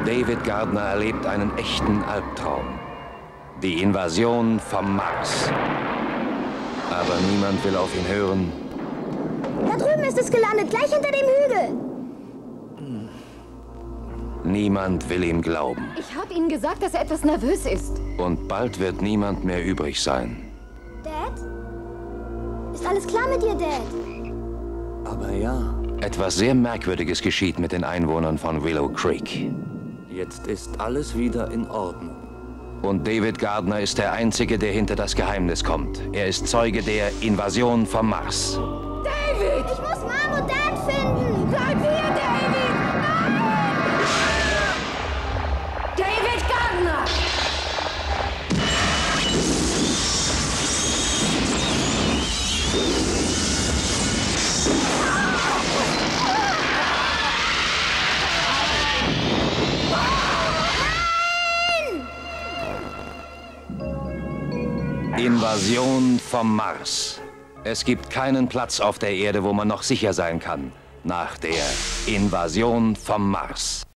David Gardner erlebt einen echten Albtraum. Die Invasion vom Mars. Aber niemand will auf ihn hören. Da drüben ist es gelandet, gleich hinter dem Hügel. Niemand will ihm glauben. Ich habe Ihnen gesagt, dass er etwas nervös ist. Und bald wird niemand mehr übrig sein. Dad? Ist alles klar mit dir, Dad? Aber ja, Etwas sehr Merkwürdiges geschieht mit den Einwohnern von Willow Creek. jetzt ist alles wieder in Ordnung. Und David Gardner ist der Einzige, der hinter das Geheimnis kommt. Er ist Zeuge der Invasion vom Mars. David! Ich muss Mom und Dad finden. Bleib hier, David! Nein! David Gardner! Invasion vom Mars. Es gibt keinen Platz auf der Erde, wo man noch sicher sein kann. Nach der Invasion vom Mars.